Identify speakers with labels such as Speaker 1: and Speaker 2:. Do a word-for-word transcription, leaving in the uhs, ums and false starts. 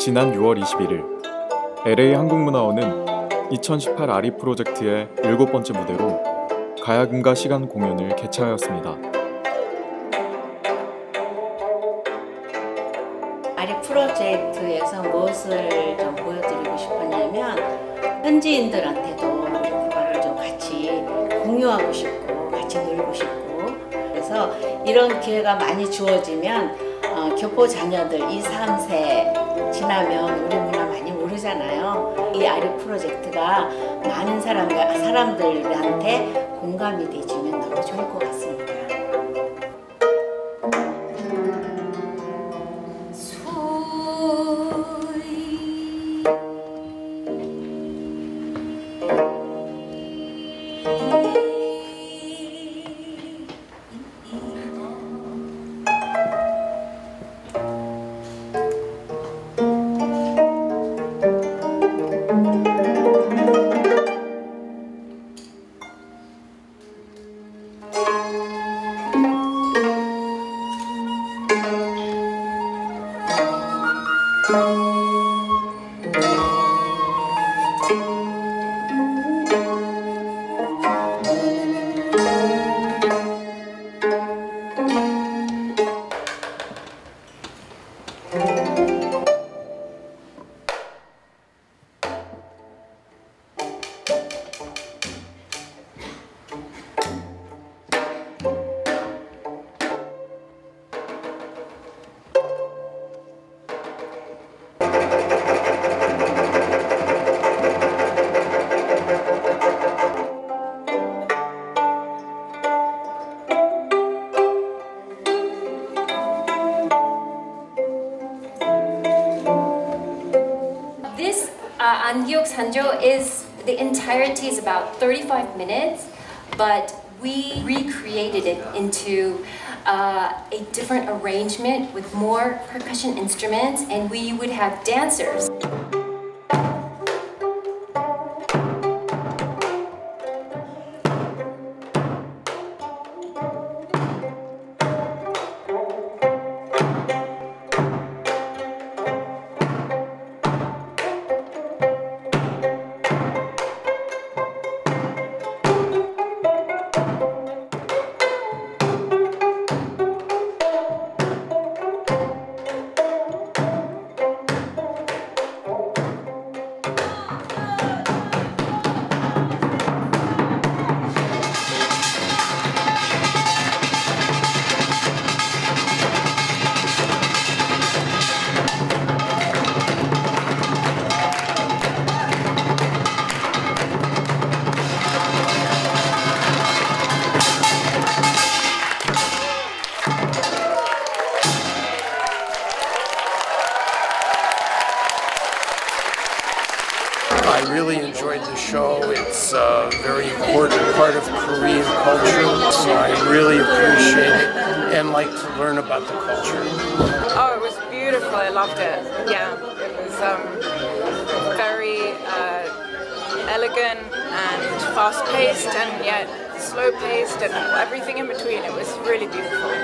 Speaker 1: 지난 유월 이십일일 엘에이 한국문화원은 이천십팔 아리 프로젝트의 일곱 번째 무대로 가야금과 시간 공연을 개최하였습니다.
Speaker 2: 아리 프로젝트에서 무엇을 좀 보여드리고 싶었냐면 현지인들한테도 우리 국악을 좀 같이 공유하고 싶고 같이 놀고 싶고, 그래서 이런 기회가 많이 주어지면 어, 교포 자녀들 이, 삼 세 지나면 우리 문화 많이 모르잖아요. 이 아리 프로젝트가 많은 사람들, 사람들한테 공감이 돼주면 너무 좋을 것 같습니다.
Speaker 3: Uh, Angyok Sanjo is, the entirety is about thirty-five minutes, but we recreated it into uh, a different arrangement with more percussion instruments, and we would have dancers.
Speaker 4: I really enjoyed the show. It's a very important part of Korean culture, so I really appreciate it and like to learn about the culture.
Speaker 5: Oh, it was beautiful. I loved it. Yeah, it was um, very uh, elegant and fast-paced, and yet slow-paced, and everything in between. It was really beautiful.